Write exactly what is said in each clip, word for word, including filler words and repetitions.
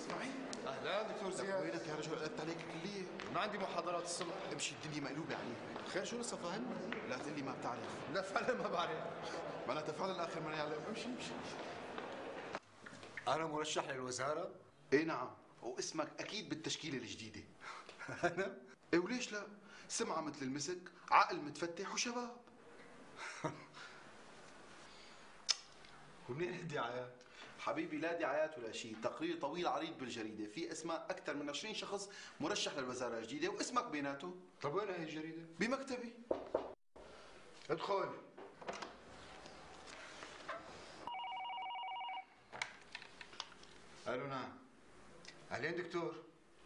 اسماعيل. اهلا دكتور زياد. وينك يا رجل؟ قلت عليك الكليه. ما عندي محاضرات الصبح. امشي الدنيا مقلوبه عليك. خير شو لسه فاهم؟ لا تقول لي ما بتعرف. لا فعلا ما بعرف. معناتها فعلا اخر ما يعلم. امشي امشي. انا مرشح للوزاره؟ ايه نعم، واسمك اكيد بالتشكيله الجديده. انا؟ ايه وليش لا؟ سمعه مثل المسك، عقل متفتح وشباب. ومنين الدعايات؟ حبيبي لا دعايات ولا شيء، تقرير طويل عريض بالجريده، في اسماء اكثر من عشرين شخص مرشح للوزاره الجديده واسمك بيناته. طب وين هي الجريده؟ بمكتبي. ادخل. الو نعم. اهلين دكتور.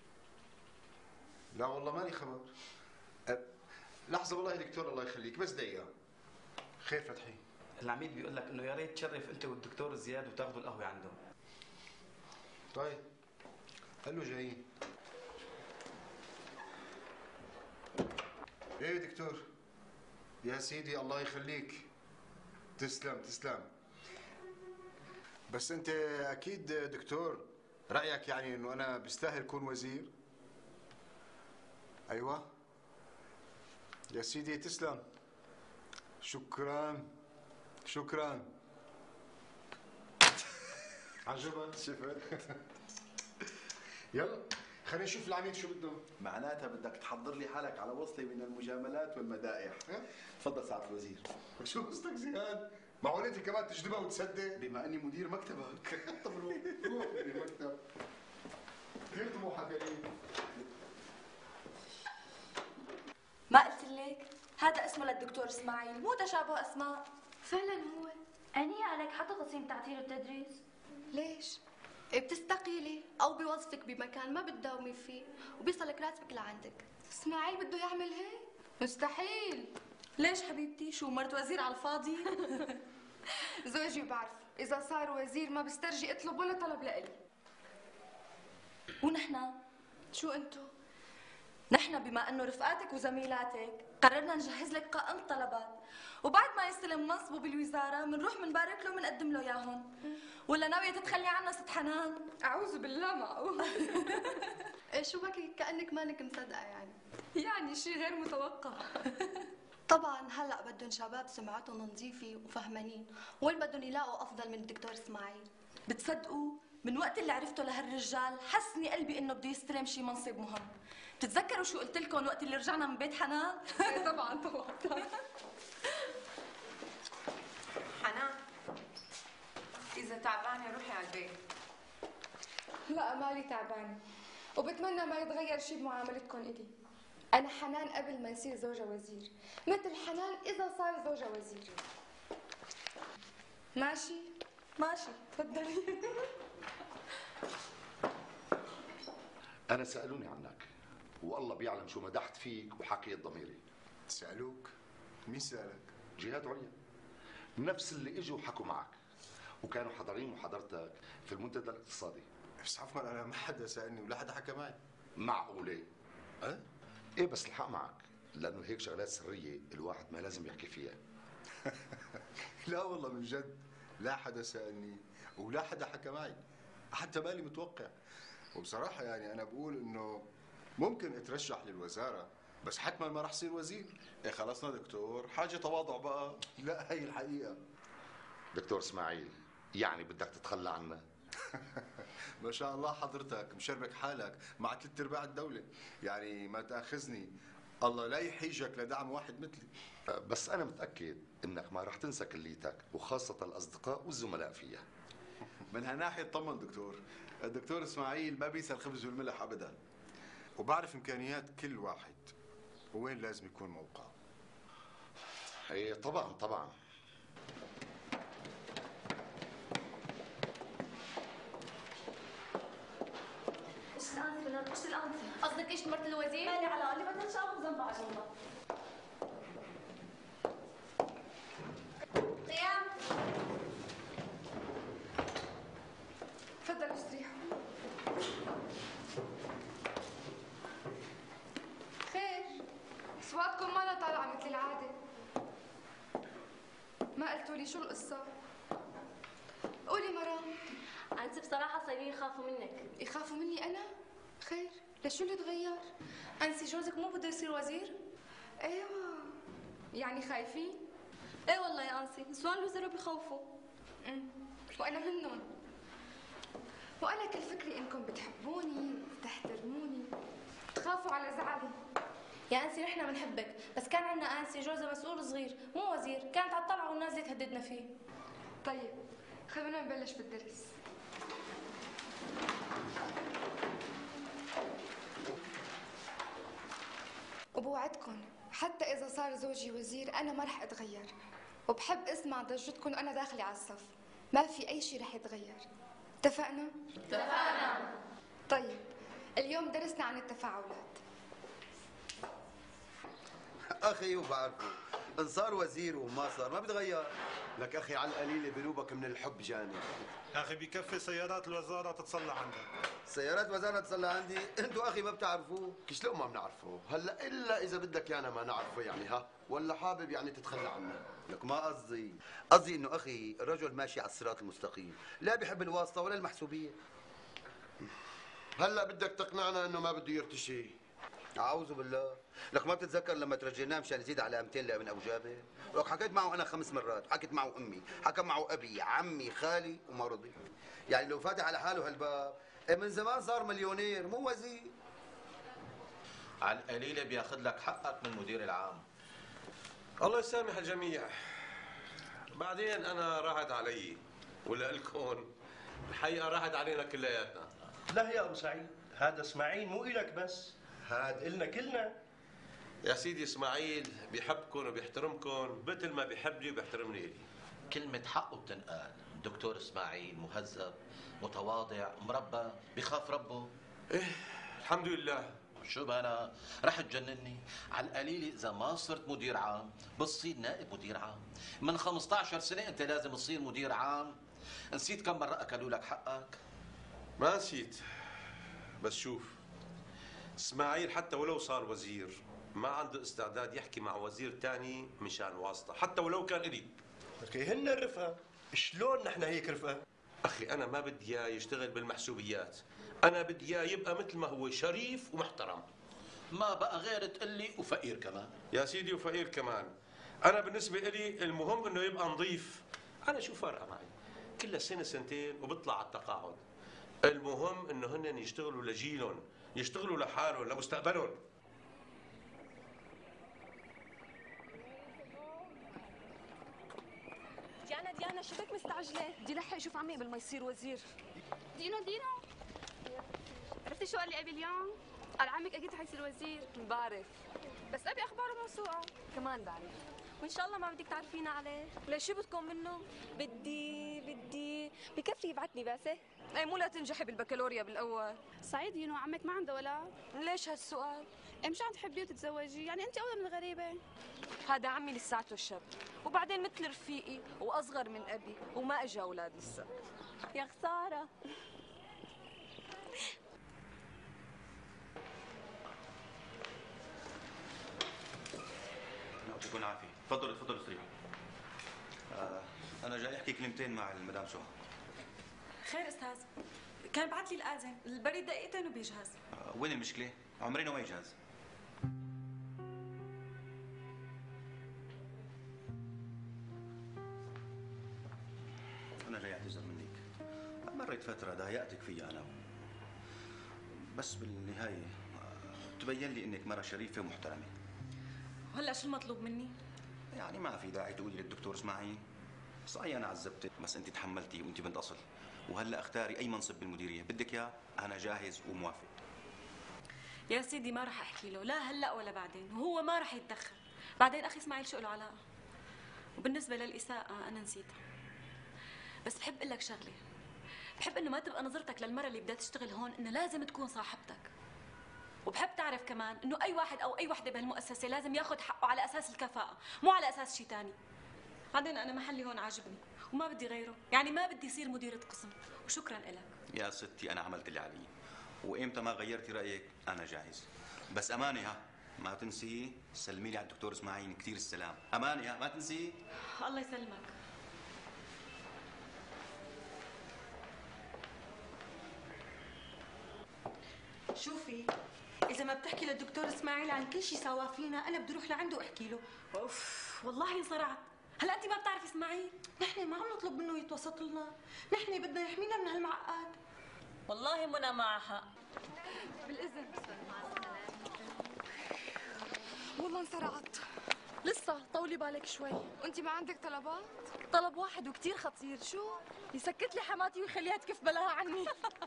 لا والله مالي خبر. أه لحظه والله يا دكتور الله يخليك، بس دقيقه. خير فتحي؟ العميد بيقول لك انه يا ريت تشرف انت والدكتور زياد وتاخذوا القهوه عنده. طيب قال له جايين. ايه يا دكتور؟ يا سيدي الله يخليك. تسلم تسلم. بس انت اكيد دكتور رايك يعني انه انا بستاهل اكون وزير؟ ايوه يا سيدي تسلم. شكرا شكرا. عجبك؟ شفت؟ يلا خلينا نشوف العميد شو بده. معناتها بدك تحضر لي حالك على وصله من المجاملات والمدائح. تفضل سعاده الوزير. شو قصدك زياد؟ معقول انت كمان تجذبها وتصدق؟ بما اني مدير مكتبك. طب روح روح المكتب. كثير طموحك يا ليل. ما قلت لك؟ هذا اسمه للدكتور اسماعيل، مو تشابه اسماء. فعلا هو. أني عليك حتى تصميم تعطيل التدريس. ليش؟ إيه بتستقيلي او بيوظفك بمكان ما بتداومي فيه وبيصلك راتبك لعندك. اسماعيل بده يعمل هيك؟ مستحيل. ليش حبيبتي؟ شو مرت وزير على الفاضي؟ زوجي بعرف اذا صار وزير ما بسترجي اطلب ولا طلب لإلي. ونحن؟ شو انتو؟ نحن بما انه رفقاتك وزميلاتك قررنا نجهز لك قائمة طلبات، وبعد ما يستلم منصبه بالوزارة بنروح بنبارك له وبنقدم له اياهم. ولا ناوية تتخلي عنا ست حنان؟ اعوذ بالله معقول. ايه شو بكي كأنك مانك مصدقة يعني؟ يعني شيء غير متوقع. طبعا هلا بدهم شباب سمعتهم نظيفة وفهمانين، وين بدهم يلاقوا افضل من الدكتور اسماعيل؟ بتصدقوا من وقت اللي عرفته لهالرجال حسني قلبي انه بده يستلم شي منصب مهم. بتتذكروا شو قلت لكم وقت اللي رجعنا من بيت حنان؟ ايه طبعا طبعا. حنان اذا تعبانه روحي على البيت. لا مالي تعبانه، وبتمنى ما يتغير شيء بمعاملتكم الي. انا حنان قبل ما يصير زوجها وزير، مثل حنان اذا صار زوجها وزير. ماشي؟ ماشي تفضلي. أنا سألوني عنك والله بيعلم شو مدحت فيك وحكيت ضميري. سألوك؟ مين سألك؟ جهات عليا نفس اللي اجوا وحكوا معك وكانوا حاضرين محاضرتك في المنتدى الاقتصادي. بس عفوا أنا ما حدا سألني ولا حدا حكى معي. معقولة؟ أه؟ إيه بس الحق معك لأنه هيك شغلات سرية الواحد ما لازم يحكي فيها. لا والله من جد لا حدا سألني ولا حدا حكى معي، حتى بالي متوقع. وبصراحة يعني أنا بقول إنه ممكن أترشح للوزارة بس حتما ما رح صير وزير. ايه خلصنا دكتور، حاجه تواضع بقى. لا هي الحقيقة. دكتور اسماعيل يعني بدك تتخلى عنا؟ ما شاء الله حضرتك مشربك حالك مع ثلاث ارباع الدولة، يعني ما تاخذني الله لا يحيجك لدعم واحد مثلي. بس أنا متأكد إنك ما رح تنسى كليتك وخاصة الأصدقاء والزملاء فيها. من هالناحيه اطمن دكتور، الدكتور اسماعيل ما بينسى الخبز والملح ابدا. وبعرف امكانيات كل واحد وين لازم يكون موقعه. ايه طبعا طبعا. ايش الانسه ايش الانسه؟ قصدك ايش مرت الوزير؟ مالي علاقة، اللي بدنا نشاور جنبها على جنبها. قيام. تفضلوا استريحوا. خير، اصواتكم ما طالعه مثل العاده. ما قلتوا لي شو القصه؟ قولي مرام. انت بصراحه صايرين يخافوا منك. يخافوا مني انا؟ خير، لشو اللي تغير؟ انسي جوزك مو بده يصير وزير؟ ايوه، يعني خايفين؟ ايه والله يا انسي، نسوان الوزراء بخوفوا. امم وانا منهم. وانا كل فكري انكم بتحبوني، بتحترموني، تخافوا على زعلي. يا انسي نحن بنحبك، بس كان عندنا انسي جوزها مسؤول صغير مو وزير، كانت على الطلعه والنازله تهددنا فيه. طيب خلونا نبلش بالدرس. وبوعدكم حتى إذا صار زوجي وزير أنا ما رح أتغير، وبحب أسمع ضجتكم وأنا داخلة على الصف، ما في أي شيء رح يتغير. اتفقنا؟ اتفقنا. طيب اليوم درسنا عن التفاعلات. اخي وبعرفه ان صار وزير وما صار ما بتغير. لك اخي على القليله بنوبك من الحب جانب. يا اخي بكفي سيارات الوزاره تتصلى عندك. سيارات وزاره تصلى عندي؟ انتوا اخي ما بتعرفوه. شلون ما بنعرفه؟ هلا الا اذا بدك يانا ما نعرفه يعني ها، ولا حابب يعني تتخلى عنه؟ لك ما قصدي، قصدي انه اخي الرجل ماشي على الصراط المستقيم، لا بيحب الواسطه ولا المحسوبيه. هلا بدك تقنعنا انه ما بده يرتشي؟ اعوذ بالله، لك ما بتتذكر لما ترجيناه مشان يزيد على مئتين لابن ابو جابر؟ لك حكيت معه انا خمس مرات، حكيت معه امي، حكى معه ابي، عمي، خالي وما رضي. يعني لو فاتح على حاله هالباب من زمان صار مليونير مو وزير. على القليله بياخذ لك حقك من المدير العام. الله يسامح الجميع. بعدين انا راحت علي ولا لكم الحقيقه راحت علينا كلياتنا. لا يا ابو سعيد، هذا اسماعيل مو إلك بس، هذا إلنا كلنا. يا سيدي اسماعيل بيحبكم وبيحترمكم مثل ما بيحبني وبيحترمني إلي. كلمة حقه بتنقال، الدكتور اسماعيل مهذب، متواضع، مربى، بخاف ربه. ايه الحمد لله. شو بنا رح تجنني، على القليل إذا ما صرت مدير عام بتصير نائب مدير عام، من خمسة عشر سنة أنت لازم تصير مدير عام. نسيت كم مرة أكلوا لك حقك؟ ما نسيت، بس شوف اسماعيل حتى ولو صار وزير ما عنده استعداد يحكي مع وزير تاني مشان واسطة، حتى ولو كان إلي. أخي هن الرفقة، شلون نحن هيك رفقة؟ أخي أنا ما بدي إياه يشتغل بالمحسوبيات، أنا بدي إياه يبقى مثل ما هو شريف ومحترم. ما بقى غير تقلي وفقير كمان. يا سيدي وفقير كمان. أنا بالنسبة إلي المهم إنه يبقى نظيف. أنا شو فارقة معي؟ كلها سنة سنتين وبطلع على التقاعد. المهم إنه هن يشتغلوا لجيلهم، يشتغلوا لحالهم، لمستقبلهم. ديانا ديانا شو بك مستعجلة؟ بدي لحق شوف عمي قبل ما يصير وزير. دينا دينا عرفتي شو قال لي ابي اليوم؟ قال عمك اكيد حيصير وزير. بعرف، بس ابي اخباره موثوقه. كمان بعرف، وان شاء الله ما بدك تعرفينا عليه. ليش شو بدكم منه؟ بدي بدي بكفي يبعثني بعثة. اي مو لا تنجحي بالبكالوريا بالاول. سعيد ينو عمك ما عنده ولد. ليش هالسؤال؟ إيه مشان تحبيه وتتزوجي، يعني انت اولى من الغريبه. هذا عمي لساته شاب، وبعدين مثل رفيقي واصغر من ابي وما اجى اولاد لسه. يا خساره. يعطيكم العافية، تفضلوا تفضلوا استريحوا. آه أنا جاي أحكي كلمتين مع المدام سهى. خير استاذ، كان بعت لي الآذن، البريد دقيقتين وبيجهز. آه وين المشكلة؟ عمرنا ما يجهز. أنا جاي أعتذر منك، مريت فترة ضايقتك فيها أنا، بس بالنهاية تبين لي إنك مرة شريفة ومحترمة. وهلا شو المطلوب مني؟ يعني ما في داعي تقولي للدكتور اسماعيل، صحيح انا عذبتك بس انت تحملتي وانت بنت اصل، وهلا اختاري اي منصب بالمديريه بدك اياه انا جاهز وموافق. يا سيدي ما رح احكي له لا هلا ولا بعدين، وهو ما رح يتدخل. بعدين اخي اسماعيل شو له علاقه؟ وبالنسبه للاساءه انا نسيتها. بس بحب اقول لك شغله، بحب انه ما تبقى نظرتك للمرة اللي بدها تشتغل هون انه لازم تكون صاحبتك. وبحب تعرف كمان انه اي واحد او اي وحده بهالمؤسسه لازم ياخذ حقه على اساس الكفاءه، مو على اساس شيء ثاني. بعدين انا محلي هون عاجبني وما بدي غيره، يعني ما بدي صير مديرة قسم، وشكرا لك. يا ستي انا عملت اللي علي، وامتى ما غيرتي رايك انا جاهز. بس امانه ها ما تنسي سلمي لي على الدكتور اسماعيل كثير السلام، امانه ها ما تنسي. الله يسلمك. شوفي، إذا ما بتحكي للدكتور إسماعيل عن كل شيء سوا فينا، أنا بدي أروح لعنده وأحكي له. أوف والله انصرعت. هلا أنت ما بتعرفي إسماعيل؟ نحن ما عم نطلب منه يتوسط لنا، نحن بدنا يحمينا من هالمعقد. والله منى معها حق. بالإذن. والله انصرعت. لسه طولي بالك شوي. وانت ما عندك طلبات؟ طلب واحد وكتير خطير. شو؟ يسكت لي حماتي ويخليها تكف بلاها عني.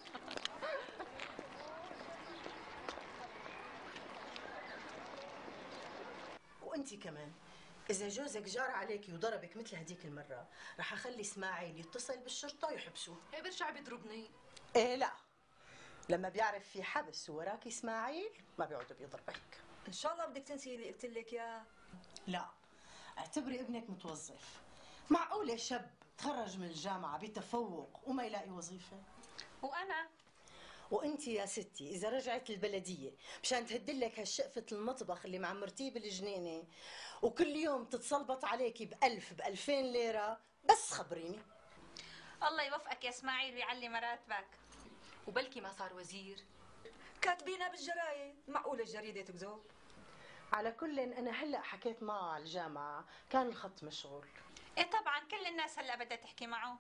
وانت كمان اذا جوزك جار عليكي وضربك مثل هديك المره، رح اخلي اسماعيل يتصل بالشرطه ويحبسوه. ايه برجع بيضربني. ايه لا، لما بيعرف في حبس وراكي اسماعيل ما بيقعد بيضربك. ان شاء الله بدك تنسي اللي قلت لك اياه. لا، اعتبري ابنك متوظف. معقوله شاب تخرج من الجامعه بتفوق وما يلاقي وظيفه؟ وانا وانت يا ستي اذا رجعت البلديه مشان تهدلك هالشقفه المطبخ اللي معمرتيه بالجنينه وكل يوم تتصلبط عليكي بألف بألفين ليره، بس خبريني. الله يوفقك يا اسماعيل ويعلي مراتبك. وبلكي ما صار وزير. كاتبينها بالجرايد، معقوله الجريده تكذب؟ على كل انا هلا حكيت معه على الجامعه، كان الخط مشغول. ايه طبعا كل الناس هلا بدها تحكي معه.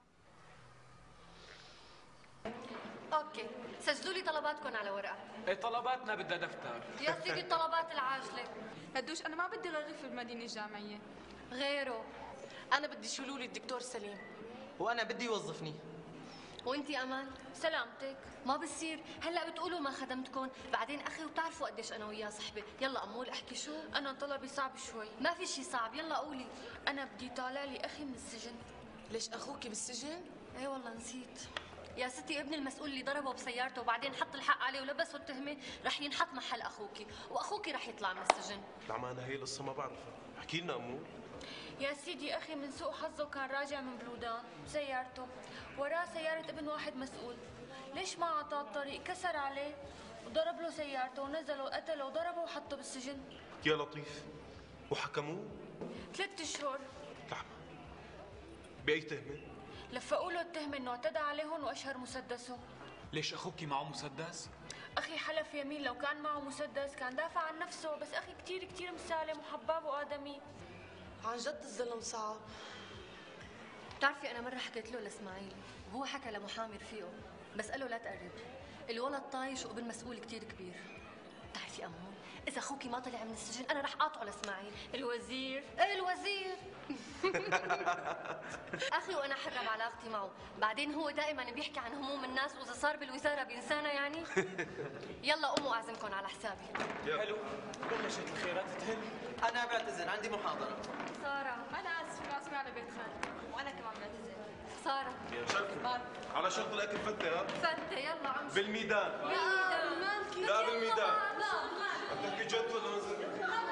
اوكي، سجلوا لي طلباتكم على ورقه. ايه طلباتنا بدها دفتر. يا سيدي الطلبات العاجله. هدوش انا ما بدي غير في المدينه الجامعيه. غيره. انا بدي يشيلوا لي الدكتور سليم. وانا بدي يوظفني. وانتي امال؟ سلامتك. ما بصير، هلا بتقولوا ما خدمتكم، بعدين اخي وبتعرفوا قديش انا وياه صحبه، يلا امول احكي. شو؟ انا طلبي صعب شوي. ما في شيء صعب، يلا قولي. انا بدي طالع لي اخي من السجن. ليش اخوكي بالسجن؟ ايه والله نسيت. يا ستي ابن المسؤول اللي ضربه بسيارته وبعدين حط الحق عليه ولبسه التهمه رح ينحط محل اخوكي، واخوكي رح يطلع من السجن. نعم انا هي القصه ما بعرفها، احكي لنا امور. يا سيدي اخي من سوء حظه كان راجع من بلودان بسيارته، وراه سياره ابن واحد مسؤول، ليش ما اعطاه الطريق كسر عليه وضرب له سيارته ونزله وقتله وضربه وحطه بالسجن. يا لطيف، وحكموه؟ ثلاث اشهر. لحظة، بأي تهمة؟ لفقوا له التهمه انه اعتدى عليهم واشهر مسدسه. ليش اخوكي معه مسدس؟ اخي حلف يمين لو كان معه مسدس كان دافع عن نفسه، بس اخي كثير كثير مسالم وحباب وادمي. عن جد الظلم صعب. بتعرفي انا مره حكيت له لاسماعيل وهو حكى لمحامي رفيقه، بس قال له لا تقرب، الولد طايش وابن مسؤول كثير كبير. بتعرفي امون، اذا اخوكي ما طلع من السجن انا رح قاطعه لاسماعيل. الوزير؟ ايه الوزير. اخي وانا حرة بعلاقتي معه، بعدين هو دائما بيحكي عن هموم الناس واذا صار بالوزاره بينسانا يعني. يلا قوموا اعزمكم على حسابي. حلو، بلشت الخيرات تهل. انا بعتذر عندي محاضره. ساره. انا اسفه راسي على بيت خالي. وانا كمان بعتذر. ساره. يا شرف على شرط الاكل فتة ها؟ فتة يلا عم. بالميدان. بالميدان. لا بالميدان. لا بتحكي جد ولا مزح؟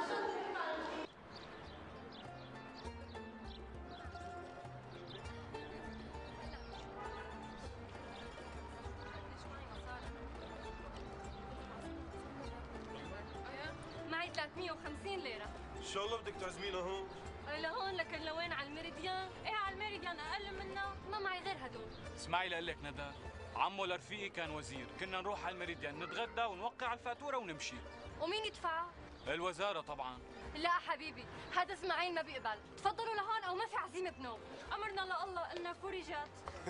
معي ثلاثمية وخمسين ليرة. ان شاء الله بدك تعزمينا هون. لهون لكن لوين على الميريديان؟ ايه على الميريديان اقل منا، ما معي غير هدول. اسماعيل قال لك ندى، عمو لرفيقي كان وزير، كنا نروح على الميريديان نتغدى ونوقع الفاتوره ونمشي. ومين يدفع؟ الوزاره طبعا. لا حبيبي، هذا اسماعيل ما بيقبل، تفضلوا لهون او ما في عزيمه بنوم. امرنا لله قلنا فرجت.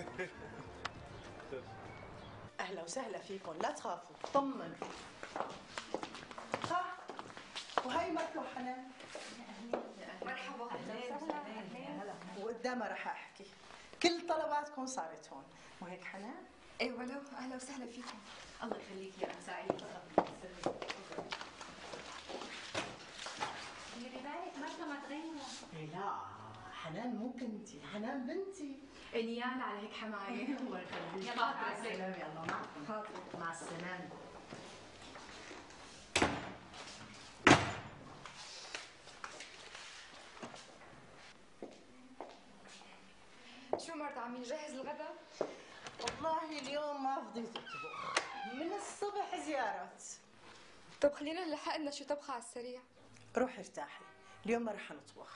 اهلا وسهلا فيكم، لا تخافوا، طمنوا. ها وهي مرته حنان. مرحبا. اهلا وسهلا. هلا، وقدامها رح احكي. كل طلباتكم صارت هون، وهيك حنان؟ ايه ولو، اهلا وسهلا فيكم. الله يخليك يا ام سعيد. اللي ببالك مرته ما تغير. لا حنان مو بنتي، حنان بنتي. نيال على هيك حماية. الله يخليك. مع السلامة. يلا معكم. خاطرك. مع السلامة. شو مرت عم نجهز الغداء؟ والله اليوم ما فضيت اطبخ، من الصبح زيارات. طب خلينا نلحق لنا شو طبخة على السريع. روحي ارتاحي، اليوم ما رح نطبخ.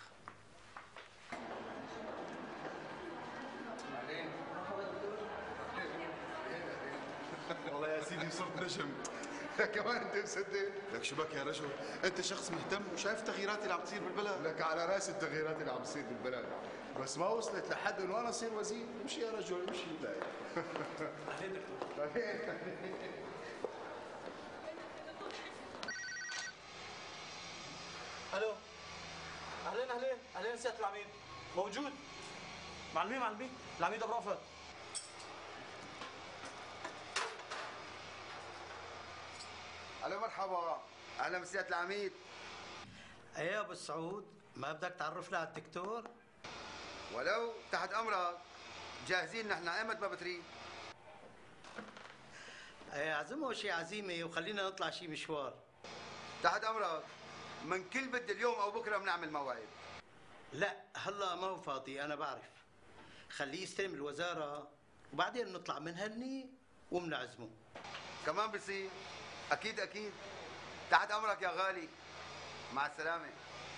والله يا سيدي صرت نجم. كمان انت مصدق؟ لك شو بك يا رجل؟ انت شخص مهتم وشايف التغييرات اللي عم تصير بالبلد. لك على راس التغييرات اللي عم تصير بالبلد، بس ما وصلت لحد انه انا اصير وزير. امشي يا رجل امشي. لا اهلين دكتور. الو اهلين اهلين اهلين سياده العميد موجود. معلمين معلمين العميد ابو رأفت. الو مرحبا، اهلا بسياده العميد. ايه يا ابو السعود، ما بدك تعرفنا على الدكتور؟ ولو تحت امرك، جاهزين نحن ايمت ما بتريد. ايه عزمه شي عزيمه وخلينا نطلع شي مشوار. تحت امرك، من كل بد اليوم او بكره بنعمل موعد. لا هلا ما هو فاضي انا بعرف. خليه يستلم الوزاره وبعدين نطلع منهني وبنعزمه. كمان بصير؟ اكيد اكيد. تحت امرك يا غالي. مع السلامه.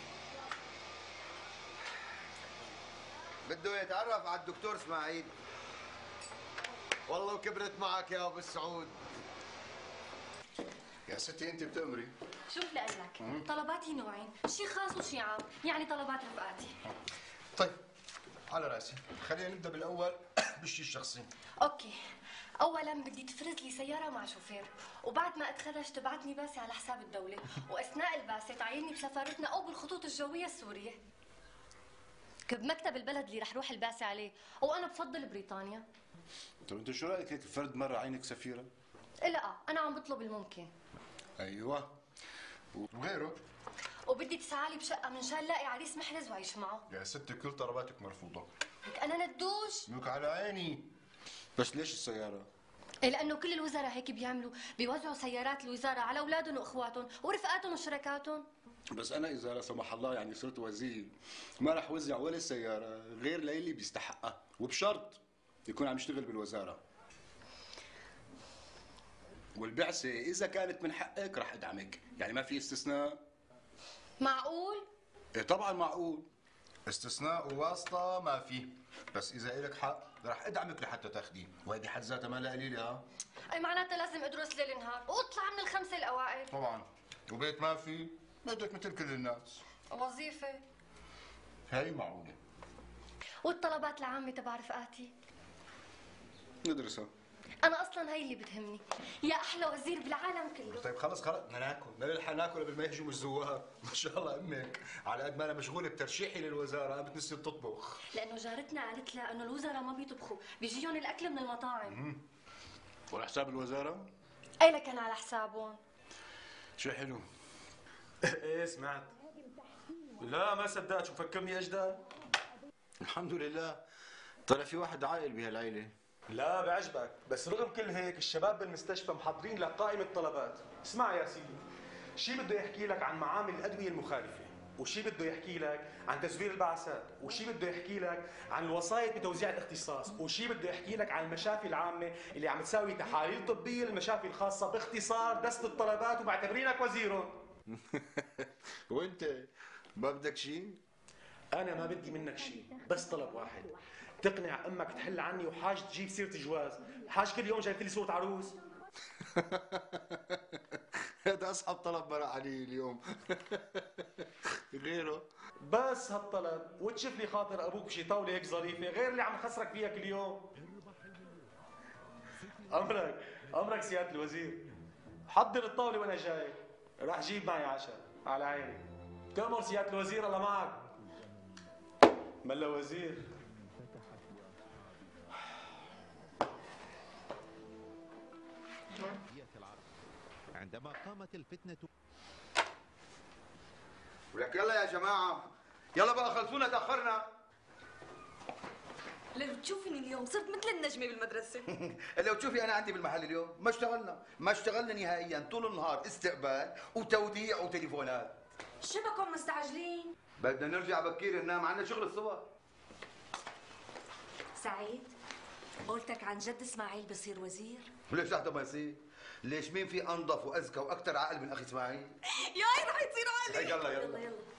بده يتعرف على الدكتور اسماعيل. والله وكبرت معك يا ابو السعود. يا ستي انت بتأمري. شوف لقلك، طلباتي نوعين، شي خاص وشي عام، يعني طلبات رفقاتي. طيب على راسي، خلينا نبدا بالاول بالشيء الشخصي. اوكي، اولا بدي تفرز لي سياره مع شوفير، وبعد ما اتخرج تبعتني باسه على حساب الدوله، واثناء الباسه تعيني بسفارتنا او بالخطوط الجويه السوريه. بمكتب البلد اللي رح روح الباسه عليه، وانا بفضل بريطانيا. طيب انت شو رايك هيك فرد مره عينك سفيره؟ لا انا عم بطلب الممكن. ايوه وغيره. وبدي تسعالي بشقه من شان لاقي عريس محرز وعيش معه. يا ستي كل طلباتك مرفوضه. لك انا ندوش. لك على عيني. بس ليش السياره؟ إيه لانه كل الوزراء هيك بيعملوا، بيوزعوا سيارات الوزاره على اولادهم واخواتهم ورفقاتهم وشركاتهم. بس انا اذا لا سمح الله يعني صرت وزير ما رح وزع ولا سياره غير للي بيستحقها، وبشرط يكون عم يشتغل بالوزاره. والبعثه اذا كانت من حقك رح ادعمك، يعني ما في استثناء. معقول؟ ايه طبعا معقول. استثناء وواسطه ما في، بس اذا إلك حق رح ادعمك لحتى تاخذيه، وهيدي حد ذاتها ما لها قليله. ها اي معناتها لازم ادرس ليل نهار واطلع من الخمسه الاوائل. طبعا. وبيت ما في بدك مثل كل الناس. وظيفه هي معقوله. والطلبات العامه تبع رفقاتي ندرسها. انا اصلا هي اللي بتهمني، يا احلى وزير بالعالم كله. طيب خلص خلص بدنا ناكل، بدنا نلحق ناكل قبل ما يهجموا الزوار. ما شاء الله امك على قد ما انا مشغوله بترشيحي للوزاره قامت نسيت تطبخ. لانه جارتنا قالت لها انه الوزراء ما بيطبخوا، بيجيهم الاكل من المطاعم. امم وعلى حساب الوزاره؟ اي لكن على حسابهم. شو حلو. ايه سمعت. لا ما صدقت، شو فكرني اجداد. الحمد لله طلع في واحد عاقل بهالعيله. لا بعجبك، بس رغم كل هيك الشباب بالمستشفى محضرين لك قائمة طلبات. اسمع يا سيدي، شي بده يحكي لك عن معامل الأدوية المخالفة، وشي بده يحكي لك عن تزوير البعثات، وشي بده يحكي لك عن الوسائط بتوزيع الاختصاص، وشي بده يحكي لك عن المشافي العامة اللي عم تساوي تحاليل طبية للمشافي الخاصة. باختصار دست الطلبات ومعتبرينك وزيرهم. وانت ما بدك شيء؟ أنا ما بدي منك شيء، بس طلب واحد، تقنع امك تحل عني وحاج تجيب سيره جواز. حاج كل يوم جايبت لي صوره عروس. هذا اصعب طلب مرق علي اليوم. غيره بس هالطلب وتشوف لي خاطر ابوك بشي طاوله هيك ظريفه غير اللي عم خسرك فيها كل يوم. امرك امرك سياده الوزير، حضر الطاوله وانا جاي، راح جيب معي عشاء على عيني. تأمر سياده الوزير، الله معك. ملا وزير. عندما قامت الفتنة. ولك يلا يا جماعة، يلا بقى خلصونا تأخرنا. لو تشوفني اليوم صرت مثل النجمة بالمدرسة. لو تشوفي أنا عندي بالمحل اليوم ما اشتغلنا، ما اشتغلنا نهائيا، طول النهار استقبال وتوديع وتليفونات. شو بكم مستعجلين؟ بدنا نرجع بكير ننام، عندنا شغل الصبح. سعيد، قولتك عن جد اسماعيل بصير وزير؟ وليش حتى ما يصير؟ ليش مين في انظف واذكى واكثر عقل من اخي اسماعيل؟ ياي رح يصير عقلي. يلا يلا يلا يلا.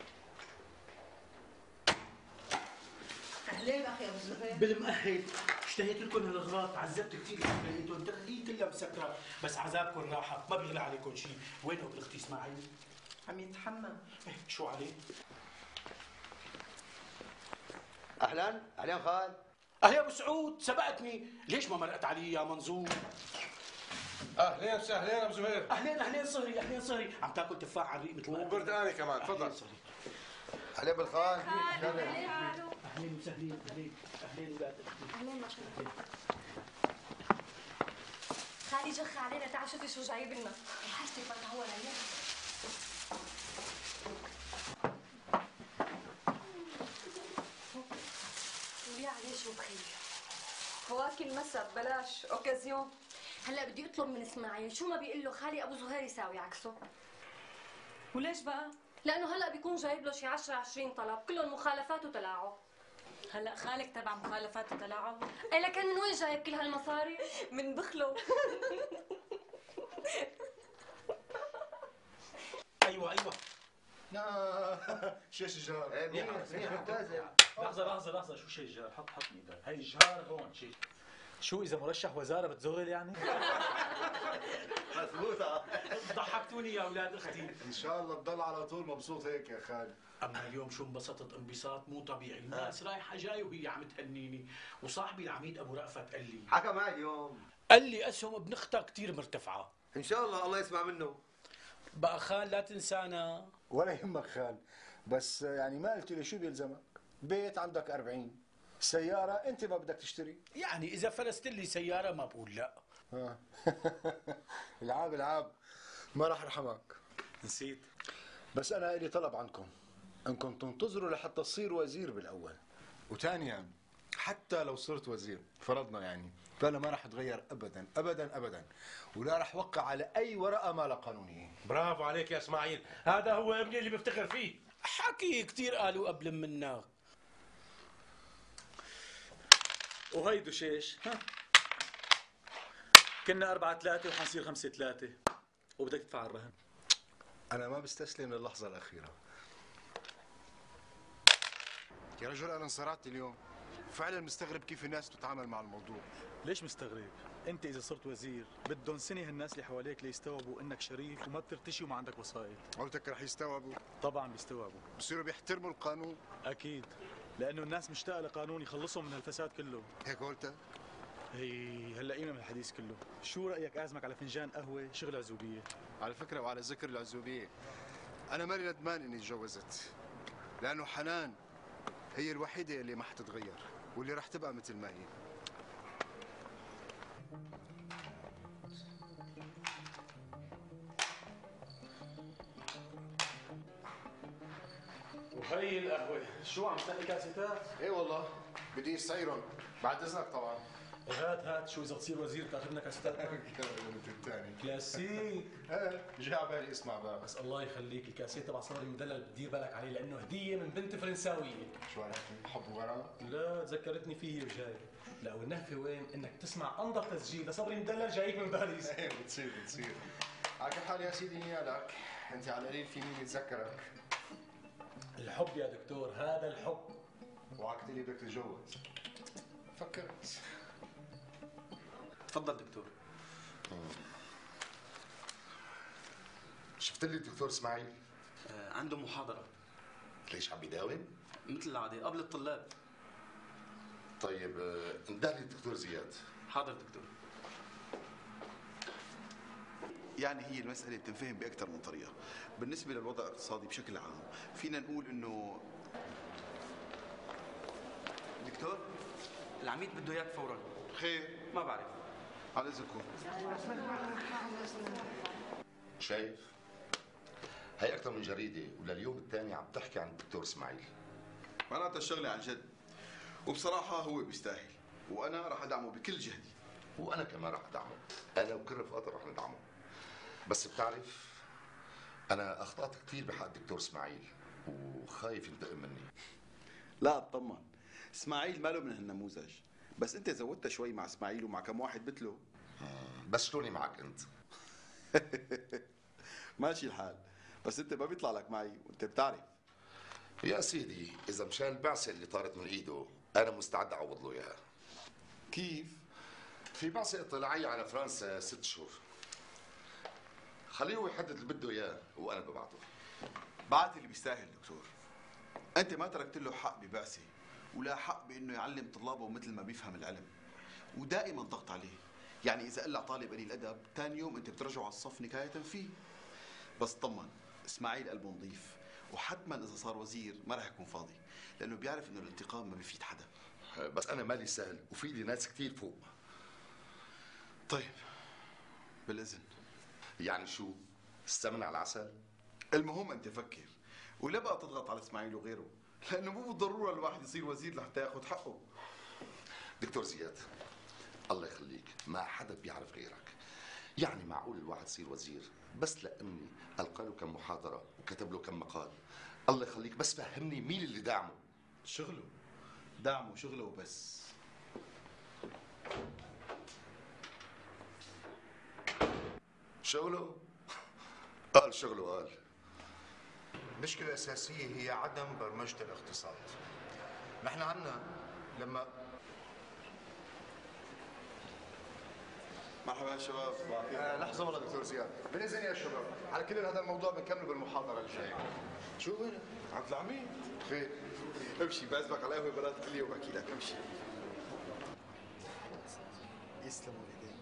اهلين اخي ابو زهير. بالمؤهل اشتهيت لكم الاغراض، عذبت كثير انتم، تخليت الا مسكره، بس عذابكم راحه، ما بيغلى عليكم شيء. وين ابن اختي اسماعيل؟ عم يتحمم. إيه شو عليه؟ اهلا اهلا خال. اهلا ابو سعود، سبقتني، ليش ما مرقت علي يا منظور؟ اهلين وسهلين ابو زهير. اهلين اهلين صهري، اهلين صهري، عم تاكل تفاح على الريق مثل ما وبرداني كمان، تفضل. اهلا بالخال. اهلين وسهلين، اهلين اهلين ولاد اختي. اهلين ما شاء الله. خالي جخ علينا، تعال شوفي شو جايب لنا. حاجتك ما تهون علينا. ويا عليه شو بخير. فواكه المسا ببلاش، اوكازيون. هلا بدي اطلب من اسماعيل شو ما بيقول له خالي ابو زهير يساوي عكسه. وليش بقى؟ لانه هلا بيكون جايب له شي عشرة عشرين طلب، كلهم مخالفات وتلاعب. هلا خالك تبع مخالفات وتلاعب؟ ايه لكن من وين جايب كل هالمصاري؟ من بخله. ايوه ايوه. شجار. ايه منيح منيح ممتازه. لحظه لحظه لحظه، شو شجار؟ حط حط ايدك، هي جار هون شيء. شو اذا مرشح وزاره بتزغل يعني؟ مضبوطه. ضحكتوني يا اولاد اختي. ان شاء الله تضل على طول مبسوط هيك يا خالد. اما اليوم شو انبسطت انبساط مو طبيعي، الناس رايحه جاي وهي عم تهنيني، وصاحبي العميد ابو رأفت قال لي حكى معي اليوم، قال لي اسهم ابن اختك كثير مرتفعه. ان شاء الله الله يسمع منه. بقى خال لا تنسانا. ولا يهمك خال، بس يعني ما قلت لي شو بيلزمك؟ بيت عندك أربعين، سيارة أنت ما بدك تشتري. يعني إذا فلست لي سيارة ما بقول لا. اه العاب العاب، ما راح ارحمك. نسيت. بس أنا إلي طلب عندكم، إنكم تنتظروا لحتى تصير وزير بالأول، وثانيا حتى لو صرت وزير فرضنا يعني، فأنا ما راح أتغير أبدا أبدا أبدا، ولا راح أوقع على أي ورقة ما لا قانونية. برافو عليك يا اسماعيل، هذا هو ابني اللي بفتخر فيه. حكي كثير قالوا قبل منك. وهيدو شيش، ها كنا أربعة ثلاثة وحنصير خمسة ثلاثة، وبدك تدفع الرهن. أنا ما بستسلم للحظة الأخيرة. يا رجل أنا انصرعت اليوم، فعلا مستغرب كيف الناس بتتعامل مع الموضوع. ليش مستغرب؟ أنت إذا صرت وزير بدهم سنة هالناس اللي حواليك ليستوعبوا إنك شريف وما بترتشي وما عندك وسائط. قلتك رح يستوعبوا؟ طبعا بيستوعبوا. بصيروا بيحترموا القانون؟ أكيد، لأنه الناس مشتاقة لقانون يخلصهم من هالفساد كله. هيك قلتك؟ هي هلا قيمة من الحديث كله، شو رأيك أعزمك على فنجان قهوة شغل عزوبية؟ على فكرة وعلى ذكر العزوبية، أنا مالي ندمان إني تجوزت، لأنه حنان هي الوحيدة اللي ما حتتغير واللي رح تبقى مثل ما هي. وهي القهوة، شو عم تنقي كاسيتات؟ ايه والله بدي يسعيرهم، بعد إذنك طبعا. هات هات، شو إذا تصير وزير بتاخذ لنا كاسيتات؟ الثاني كلاسيك. ايه جاء على بالي اسمع بقى. بس الله يخليك الكاسيت تبع صبري المدلل بتدير بالك عليه لأنه هدية من بنت فرنساوية. شو عليك حب وغرام؟ لا ذكرتني فيه وجاي. لا والنهفة وين؟ إنك تسمع أنظف تسجيل لصبري مدلل جايك من باريس. ايه بتصير بتصير. على كل حال يا سيدي نيالك، أنت على القليل في مين يتذكرك. الحب يا دكتور، هذا الحب. وعكت لي بدك تتجوز. فكرت. تفضل دكتور. شفت لي الدكتور اسماعيل؟ آه عنده محاضرة. ليش عم يداوم؟ مثل العادة قبل الطلاب. طيب آه انده لي الدكتور زياد. حاضر دكتور. يعني هي المسألة بتنفهم بأكثر من طريقة. بالنسبة للوضع الاقتصادي بشكل عام فينا نقول إنه دكتور العميد بده إياك فورا. خير؟ ما بعرف. على إذنكم. شايف؟ هي أكثر من جريدة ولليوم الثاني عم تحكي عن الدكتور إسماعيل. معناتها الشغلة عن جد، وبصراحة هو بيستاهل، وأنا راح أدعمه بكل جهدي. وأنا كمان راح أدعمه، أنا وكل رفقاتي راح ندعمه. بس بتعرف أنا أخطأت كثير بحق الدكتور إسماعيل وخايف ينتقم مني. لا اطمن، اسماعيل ماله من هالنموذج، بس انت زودت شوي مع اسماعيل ومع كم واحد مثله. بس شلوني معك انت؟ ماشي الحال، بس انت ما بيطلع لك معي وانت بتعرف. يا سيدي اذا مشان البعثه اللي طارت من ايده انا مستعد اعوض له اياها. كيف؟ في بعثة اطلاعية على فرنسا ست شهور. خليه هو يحدد اللي بده اياه وانا ببعته. بعت اللي بيستاهل دكتور. انت ما تركت له حق ببعثه ولا حق بانه يعلم طلابه مثل ما بيفهم العلم، ودائما ضغط عليه. يعني اذا قلع طالب قليل ادب ثاني يوم انت بترجعه على الصف نكايه فيه. بس طمن، اسماعيل قلبه نظيف، وحتما اذا صار وزير ما راح يكون فاضي، لانه بيعرف انه الانتقام ما بيفيد حدا. بس انا مالي سهل وفي لي ناس كثير فوق. طيب بالاذن. يعني شو؟ استمن على العسل؟ المهم انت فكر، ولا بقى تضغط على اسماعيل وغيره، لانه مو بالضروره الواحد يصير وزير لحتى ياخذ حقه. دكتور زياد الله يخليك، ما حدا بيعرف غيرك. يعني معقول الواحد يصير وزير بس لاني القى له كم محاضره وكتب له كم مقال؟ الله يخليك بس فهمني مين اللي دعمه. شغله، دعمه شغله وبس. شغله؟ قال شغله قال. المشكلة الأساسية هي عدم برمجة الاقتصاد. نحن عنا لما مرحبا يا شباب. آه لحظة والله دكتور زياد، بالإذن يا شباب، على كل هذا الموضوع بنكمله بالمحاضرة الجاية. شو وين؟ عبد العميد. خير. امشي بعزمك على القهوة برات كل يوم بحكي لك، امشي. يسلموا ايديك.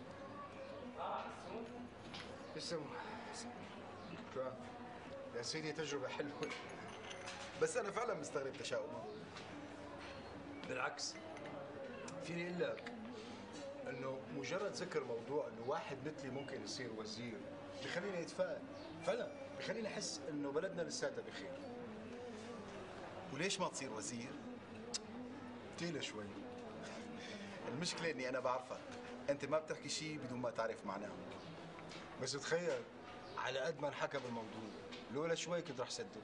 يسلموا. شكرا. يا سيدي تجربة حلوة. بس أنا فعلا مستغرب تشاؤمه. بالعكس، فيني أقول لك إنه مجرد ذكر موضوع إنه واحد مثلي ممكن يصير وزير بخليني أتفائل، فعلا بخليني أحس إنه بلدنا لساتها بخير. وليش ما تصير وزير؟ تقيلة شوي. المشكلة إني أنا بعرفك، أنت ما بتحكي شيء بدون ما تعرف معناه. بس تخيل على قد ما انحكى بالموضوع لولا شوي كنت رح صدق.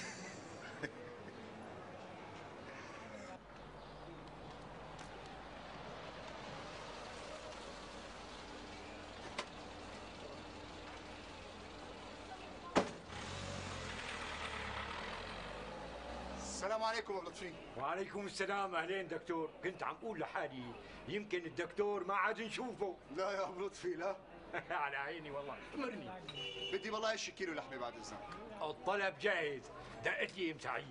السلام عليكم ابو لطفي. وعليكم السلام. اهلين دكتور. كنت عم اقول لحالي يمكن الدكتور ما عاد نشوفه. لا يا ابو لطفي لا. على عيني والله. امرني. بدي والله شي كيلو لحمه بعد اذنك. الطلب جاهز. دقت لي ام سعيد.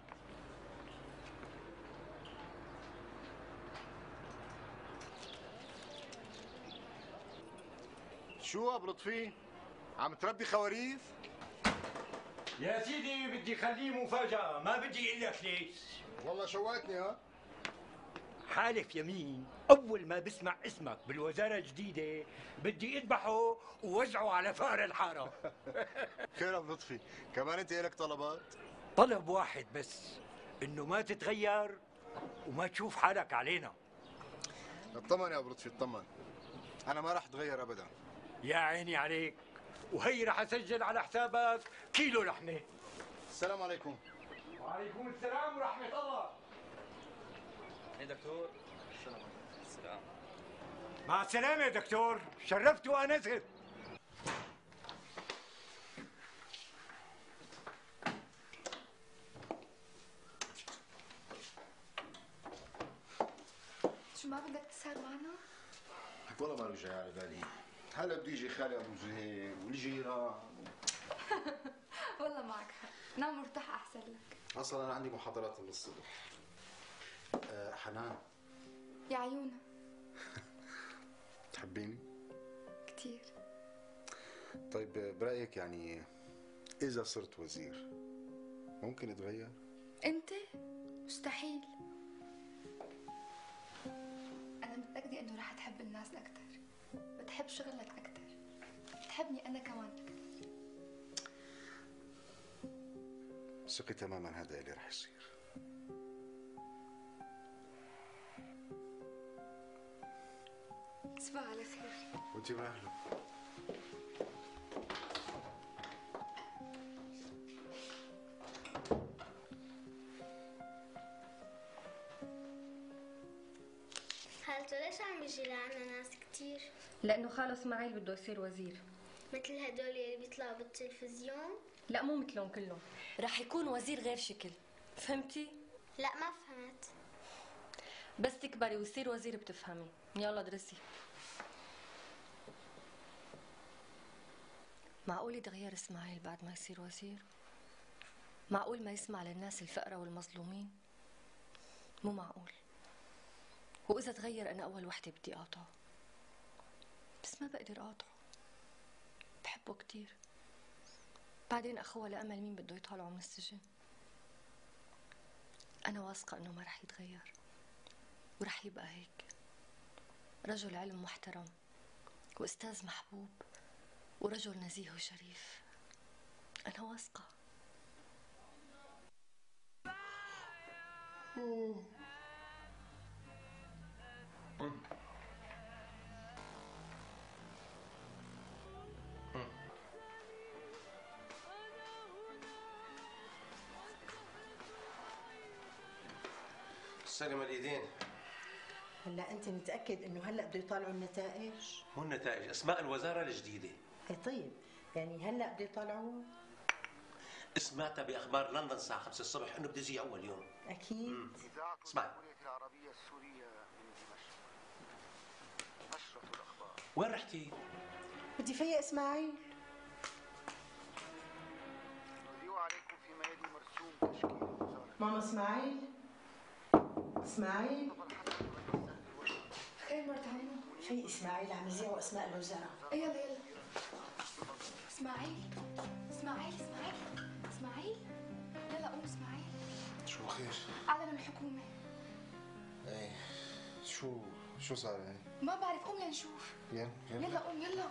شو ابو لطفي؟ عم تربي خواريف؟ يا سيدي بدي خليه مفاجأة، ما بدي اقول لك ليش. والله شوقتني ها؟ حالف يمين أول ما بسمع اسمك بالوزارة الجديدة بدي أذبحه ووزعه على فار الحارة. خير أبو لطفي، كمان أنت إلك طلبات؟ طلب واحد بس، إنه ما تتغير وما تشوف حالك علينا. اطمن يا أبو لطفي اطمن، أنا ما راح أتغير أبدا. يا عيني عليك، وهي راح أسجل على حسابك كيلو لحمة. السلام عليكم. وعليكم السلام ورحمة الله. ايه دكتور؟ السلام عليكم. السلام. مع السلامة يا دكتور، شرفت وأنست. شو ما بدك تسهر معنا؟ والله ما رجع على بالي، هلا بده يجي خالي أبو زهير والجيران. والله معك حق، نام مرتاح أحسن لك. أصلا أنا عندي محاضرات من الصبح. أه حنان. يا عيونا. تحبيني؟ كتير. طيب برأيك يعني إذا صرت وزير ممكن أتغير؟ أنت؟ مستحيل. أنا متأكدة إنه رح تحب الناس أكثر، بتحب شغلك أكثر، بتحبني أنا كمان أكثر. ثقي تماما هذا اللي رح يصير. تصبح على خير. وانتي من أهله. خالته ليش عم يجي لعنا ناس كتير؟ لأنه خاله اسماعيل بده يصير وزير. مثل هدول اللي بيطلعوا بالتلفزيون؟ لا مو مثلهم كلهم، رح يكون وزير غير شكل، فهمتي؟ لا ما فهمت. بس تكبري وتصير وزير بتفهمي. يلا درسي. معقول يتغير اسماعيل بعد ما يصير وزير؟ معقول ما يسمع للناس الفقراء والمظلومين؟ مو معقول. وإذا تغير أنا أول وحدة بدي أقاطعه، بس ما بقدر أقاطعه، بحبه كتير. بعدين أخوه لأمل مين بده يطالعه من السجن؟ أنا واثقة إنه ما رح يتغير ورح يبقى هيك، رجل علم محترم وأستاذ محبوب ورجل نزيه وشريف. أنا واثقة. سلم الايدين. هلا انت متاكد انه هلا بده يطلعوا النتائج؟ مو النتائج، اسماء الوزاره الجديده. اي طيب، يعني هلا بده يطلعوا؟ سمعتها باخبار لندن الساعه خمسة الصبح انه بده يجي اول يوم. اكيد. اسمع، العربيه السوريه من دمشق. نشرة الاخبار. وين رحتي؟ بدي فيق اسماعيل. نذيع عليكم فيما يلي مرسوم تشكيل الوزاره. ماما اسماعيل؟ اسماعيل؟ ايه مرت عمو؟ في اسماعيل عم يذيعوا اسماء الوزراء. ايه يلا يلا. اسماعيل اسماعيل اسماعيل اسماعيل يلا قوم اسماعيل. شو خير؟ اعلن الحكومة. ايه شو شو صار يعني؟ ما بعرف، قوم لنشوف. يلا يلا يلا قوم يلا.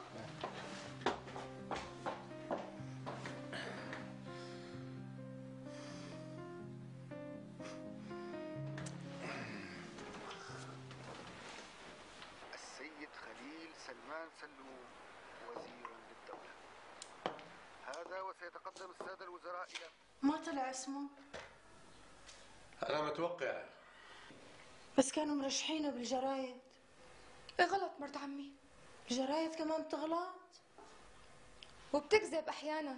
السيد خليل سلمان سلوم وزيرا للدولة. هذا وسيتقدم السادة الوزراء إلى ما طلع اسمه؟ انا متوقع. بس كانوا مرشحينه بالجرايد. ايه غلط مرت عمي. الجرايد كمان بتغلط وبتكذب احيانا.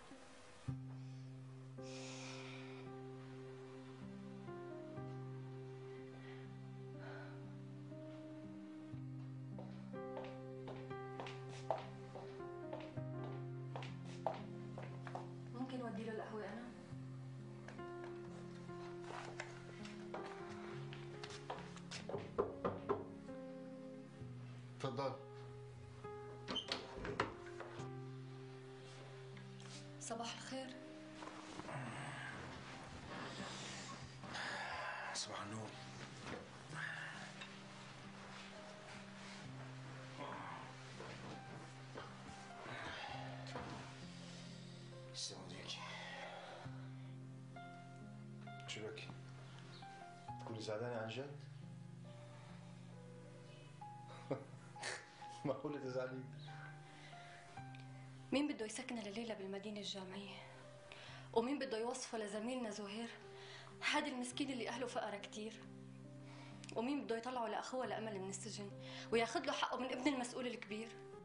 ممكن اودي له القهوة انا؟ تفضل. صباح الخير. صباح النور. يسلم ايديك. شو بك؟ تكوني زعلانة عن جد؟ معقولة تزعلي؟ مين بده يسكن لليلة بالمدينة الجامعية؟ ومين بده يوصفه لزميلنا زهير هذا المسكين اللي أهله فقرا كتير؟ ومين بده يطلعه لأخوه لأمل من السجن وياخذ له حقه من ابن المسؤول الكبير؟